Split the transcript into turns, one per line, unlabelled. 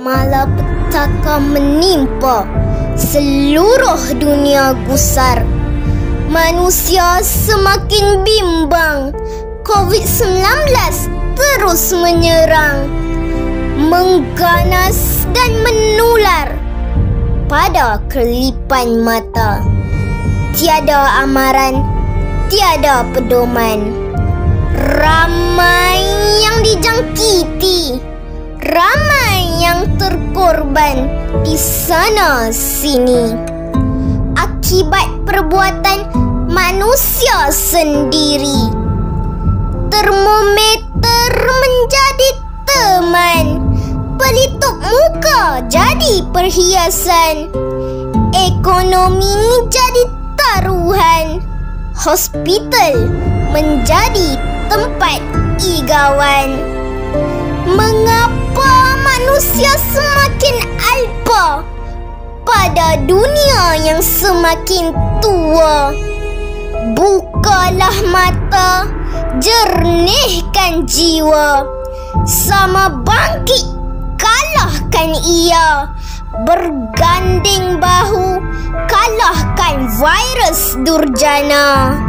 Malapetaka menimpa seluruh dunia gusar. Manusia semakin bimbang. COVID-19 terus menyerang, mengganas dan menular pada kelipan mata. Tiada amaran, tiada pedoman. Ramai yang dijangkiti, ramai yang terkorban di sana sini akibat perbuatan manusia sendiri. Termometer menjadi teman, pelitup muka jadi perhiasan, ekonomi jadi taruhan, hospital menjadi tempat igawan. Mengapa manusia semakin alpa pada dunia yang semakin tua? Bukalah mata, jernihkan jiwa. Sama bangkit, kalahkan ia. Berganding bahu, kalahkan virus durjana.